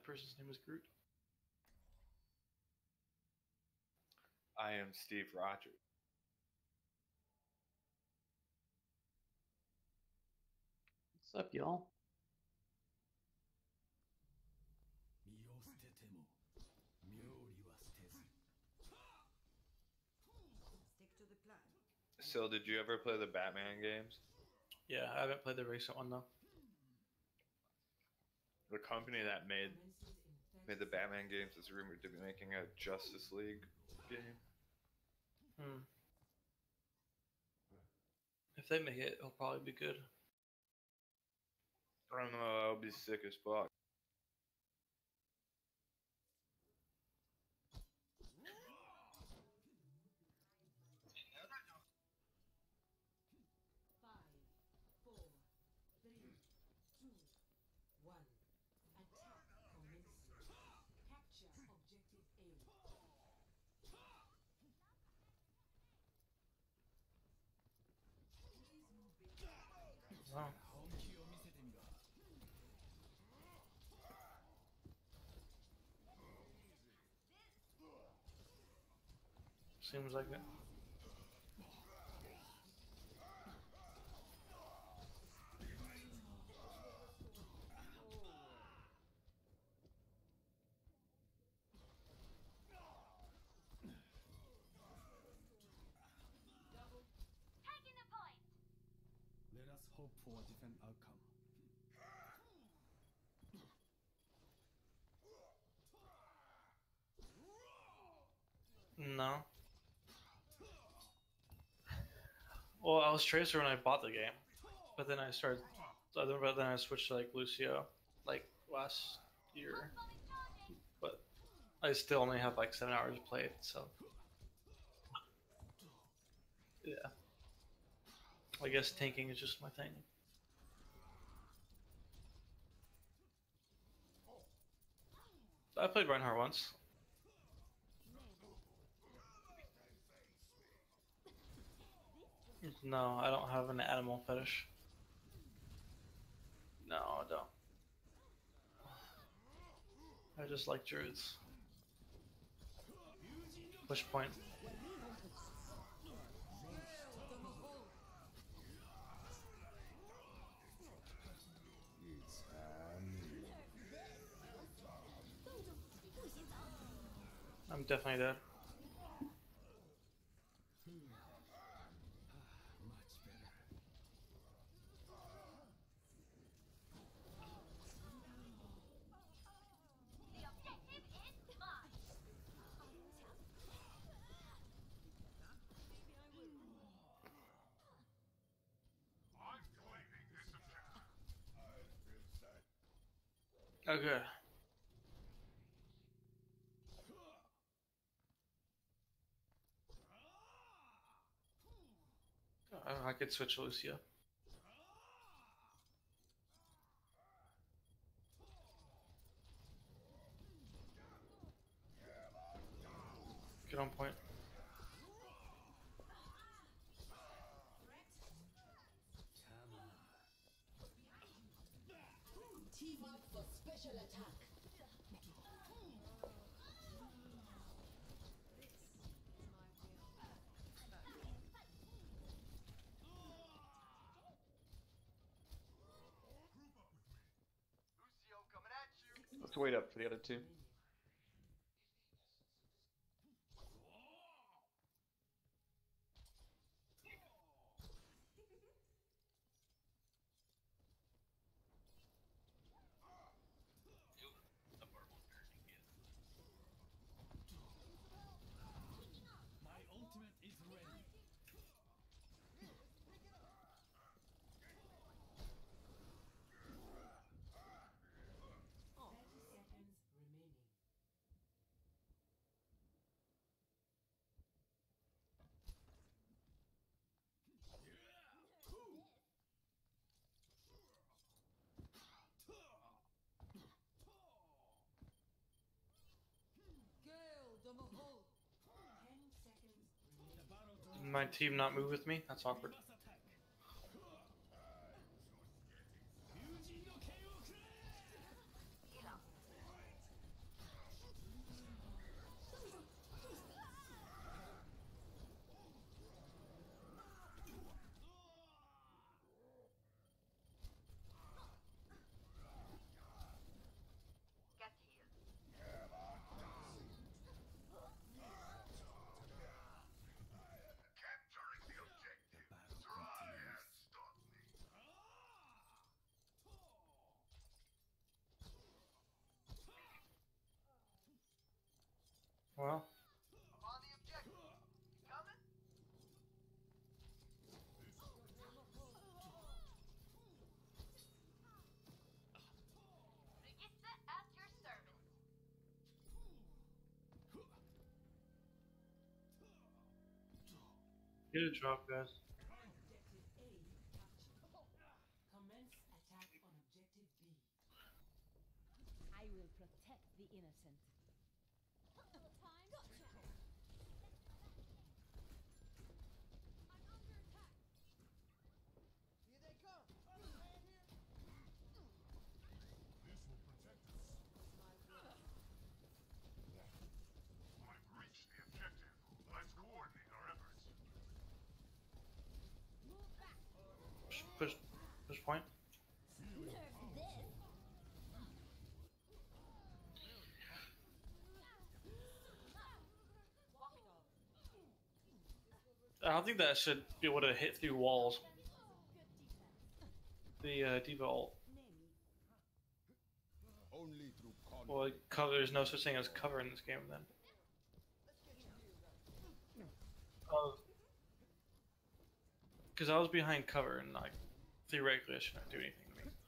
person's name is Groot. I am Steve Rogers. What's up, y'all? Stick to the plan. So, did you ever play the Batman games? Yeah, I haven't played the recent one though. The company that made Commences in 30 the Batman games is rumored to be making a Justice League game. Hmm. If they make it, it'll probably be good. I don't know. That'll be sick as fuck. Five, four, three, two, one. Attack commencing. Capture objective A. Wow. Seems like it. Taking the point. Let us hope for a different outcome. No. Well, I was Tracer when I bought the game, but then I started. But then I switched to like Lucio, like last year. Pulse is charging. But I still only have like 7 hours played, so yeah. I guess tanking is just my thing. I played Reinhardt once. No, I don't have an animal fetish. No, I don't. I just like druids. Push point. I'm definitely dead. Much better. The objective is mine. Okay. I could switch Lucio. Get on point. Team up for special attack. Let's wait up for the other two. My ultimate is ready. Oh. 30 seconds remaining. Gale the Mahal. 10 seconds remaining. The battle Did my team not move with me? That's awkward. must attack. Yujin no Ken wo kurei! Well, Register at your service. get a drop, guys. Objective A captured. Commence attack on objective B. I will protect the innocent. Push point. I don't think that should be able to hit through walls. The D.Va ult. Only through conflict. Well, cover. There's no such thing as cover in this game then. Because I was behind cover and like theoretically I shouldn't do anything to me.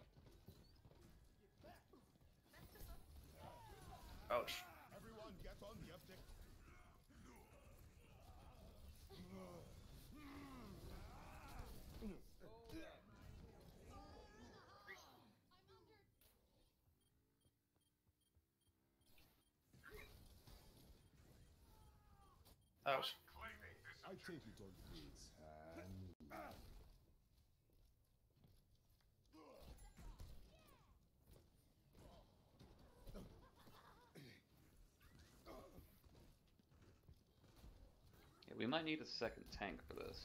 Ouch. Everyone get on the object. Ouch. I take it on its hand. Yeah, we might need a second tank for this.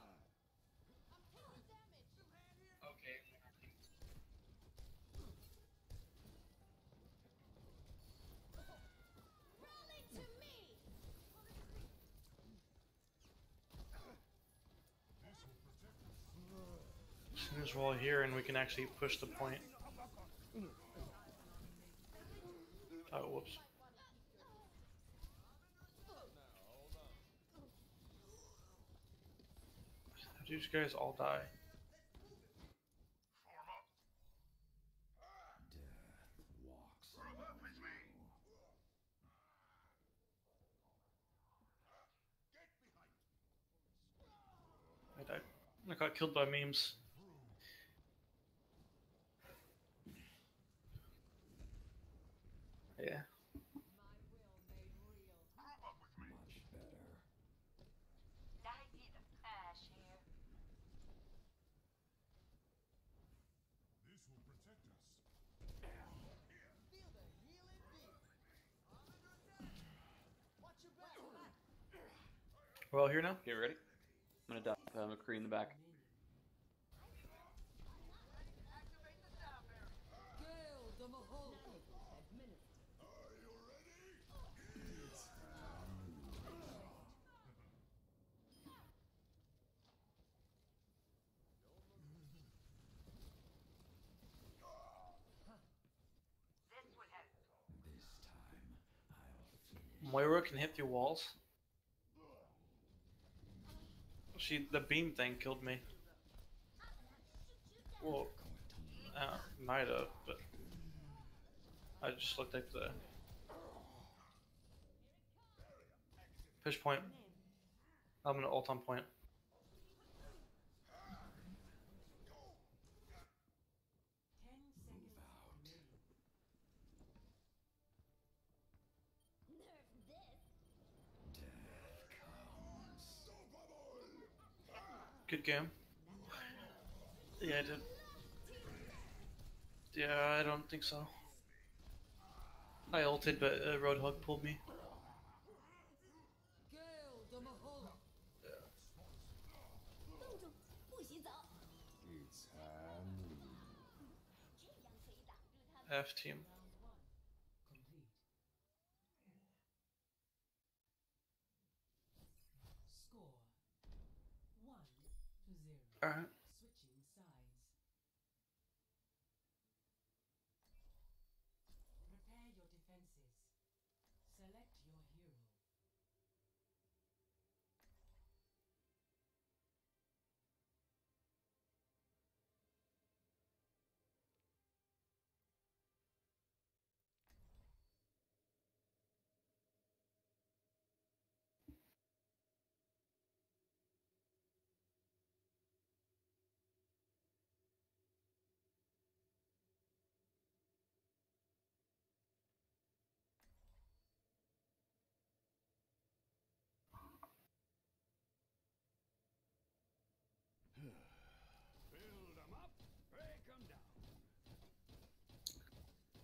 As soon as we're all here and we can actually push the point. Oh, whoops. How do these guys all die? I died. I got killed by memes. Yeah. Ash here. This will protect us. We're all here now? Okay, ready? I'm gonna dump McCree in the back. Gale the Mahal. This will help. Moira can hit through walls. The beam thing killed me. Well, might have, but I just looked at the push point. I'm gonna ult on point. Good game. Yeah, I did. Yeah, I don't think so. I ulted, but Roadhog pulled me. Gale the Mahal. It's hand. F team. Score 1-0. Alright. Switching sides. Prepare your defenses. Select your hero.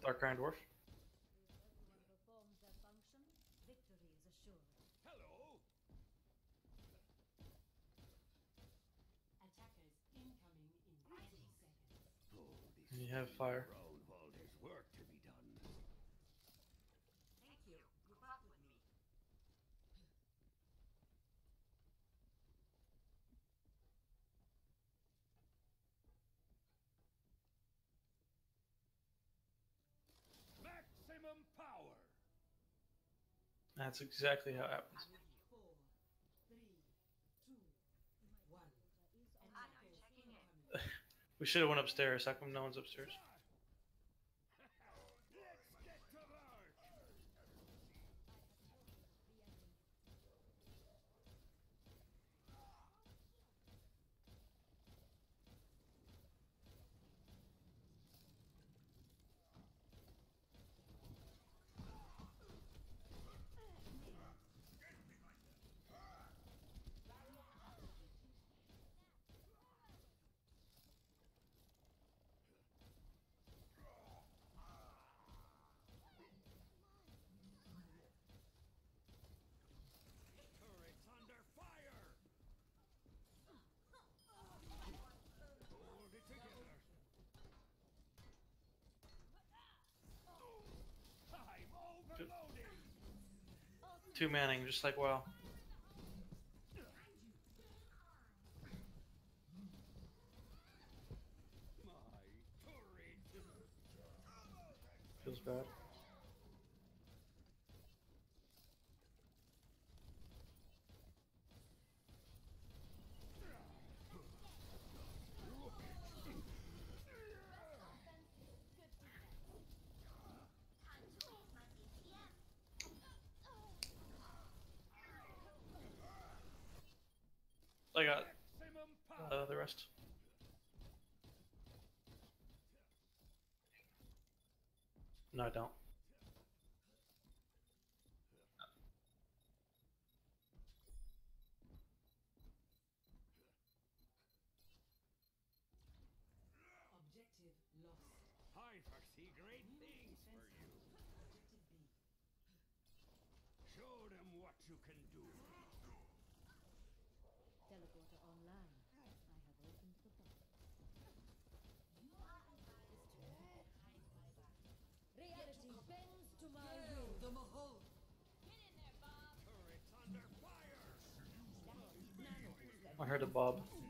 Dark Iron Dwarf. Everyone performs their function, victory is assured. Attackers incoming in 30 seconds. And you have fire. Thank you. Group up with me. That's exactly how it happens. 4, 3, 2, 1. Attackers checking in. incoming. We should have went upstairs. How come no one's upstairs? Two Manning, just like WoW. Feels bad. I got the rest. No, I don't. Objective lost. I foresee great things for you. Objective B. Show them what you can do. Teleporter online. I have opened the box. Reality bends to my will. The Mahal. Turrets under fire. I heard a Bob.